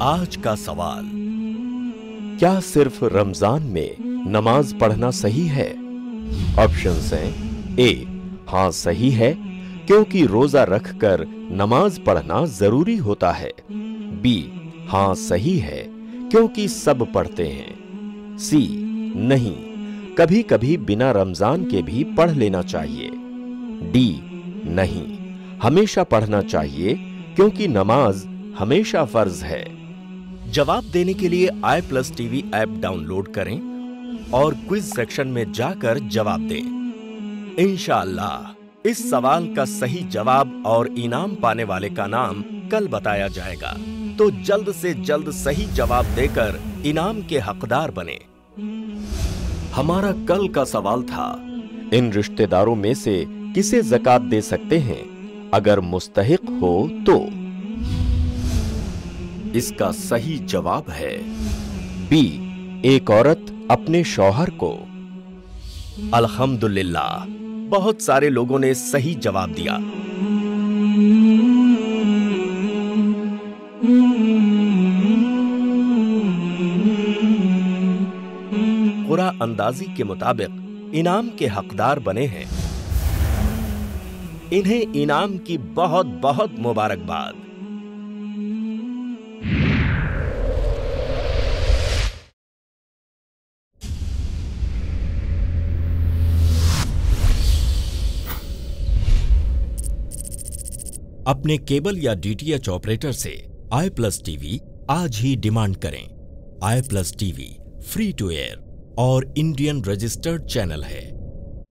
आज का सवाल, क्या सिर्फ रमजान में नमाज पढ़ना सही है? ऑप्शंस हैं ए, हां सही है क्योंकि रोजा रखकर नमाज पढ़ना जरूरी होता है। बी, हां सही है क्योंकि सब पढ़ते हैं। सी, नहीं, कभी कभी बिना रमजान के भी पढ़ लेना चाहिए। डी, नहीं, हमेशा पढ़ना चाहिए क्योंकि नमाज हमेशा फर्ज है। जवाब देने के लिए i+TV ऐप डाउनलोड करें और क्विज सेक्शन में जाकर जवाब दें। इंशाअल्लाह इस सवाल का सही जवाब और इनाम पाने वाले का नाम कल बताया जाएगा, तो जल्द से जल्द सही जवाब देकर इनाम के हकदार बने। हमारा कल का सवाल था, इन रिश्तेदारों में से किसे ज़कात दे सकते हैं अगर मुस्तहिक हो तो? इसका सही जवाब है बी, एक औरत अपने शौहर को। अल्हम्दुलिल्लाह, बहुत सारे लोगों ने सही जवाब दिया। कुरा अंदाजी के मुताबिक इनाम के हकदार बने हैं। इन्हें इनाम की बहुत बहुत मुबारकबाद। अपने केबल या डीटीएच ऑपरेटर से i+TV आज ही डिमांड करें। i+TV फ्री टू एयर और इंडियन रजिस्टर्ड चैनल है।